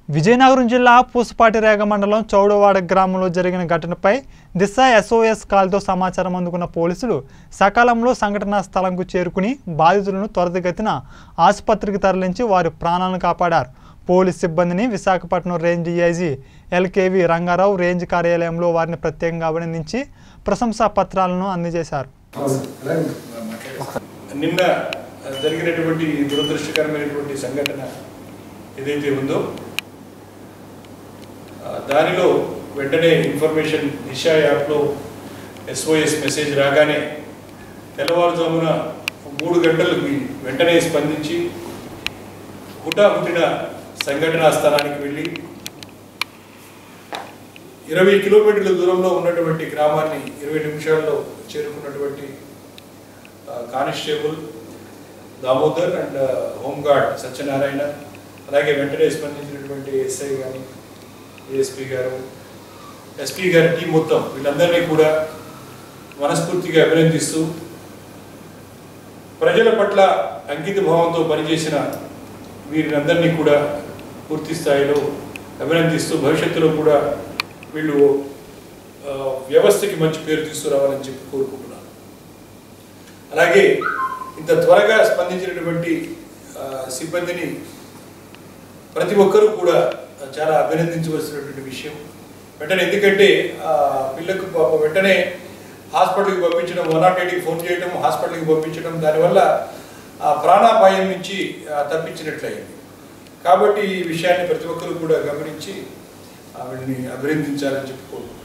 విజయనగరం జిల్లా పూసపాటిరేగ మండలం చౌడవాడ గ్రామంలో జరిగిన ఘటనపై దిశ SOS కాల్తో సమాచారం అందుకున్న పోలీసులు సకాలంలో సంఘటనా స్థలంకు చేరుకుని బాధితులను త్వరితగతిన ఆసుపత్రికి తరలించి వారి ప్రాణాలను కాపాడారు. పోలీస్ సిబ్బందిని Visakhapatnam range DIG LKV Ranga Rao range కార్యాలయంలో వారిని ప్రత్యేకంగా అభినందించి ప్రశంసా పత్రాలను అందజేశారు. నిన్న జరిగినటువంటి దురదృష్టకరమైనటువంటి సంఘటన ఏదైతే ఉందో దానిలో వెంటనే ఇన్ఫర్మేషన్ దిశ యాప్లో SOS మెసేజ్ రాగానే తెల్లవారుజామున 3 గంటలకి వెంటనే స్పందించి హుటాహుటిన సంఘటనా స్థలానికి వెళ్ళి 20 కిలోమీటర్ల దూరంలో ఉన్నటువంటి గ్రామాన్ని 20 నిమిషాల్లో చేరుకున్నటువంటి constable Damodar and home guard Satyanarayana, అలాగే వెంటనే స్పందించినటువంటి SI కానీ ASP గారు, SP గారి టీం మొత్తం వీళ్ళందరినీ కూడా మనస్ఫూర్తిగా అభినందిస్తూ ప్రజల పట్ల అంకిత భావంతో పనిచేసిన వీరినందరినీ కూడా పూర్తి స్థాయిలో అభినందిస్తూ భవిష్యత్తులో కూడా వీళ్ళు వ్యవస్థకి మంచి పేరు తీసుకురావాలని చెప్పి కోరుకుంటున్నాను. అలాగే ఇంత త్వరగా స్పందించినటువంటి సిబ్బందిని ప్రతి ఒక్కరూ కూడా చాలా అభినందించవలసినటువంటి విషయం. వెంటనే ఎందుకంటే పిల్లకు వెంటనే హాస్పిటల్కి పంపించడం, 108కి ఫోన్ చేయడం, హాస్పిటల్కి పంపించడం, దానివల్ల ప్రాణాపాయం నుంచి తప్పించినట్లయింది. కాబట్టి ఈ విషయాన్ని ప్రతి ఒక్కరూ కూడా గమనించి వీళ్ళని అభినందించాలని చెప్పుకోరు.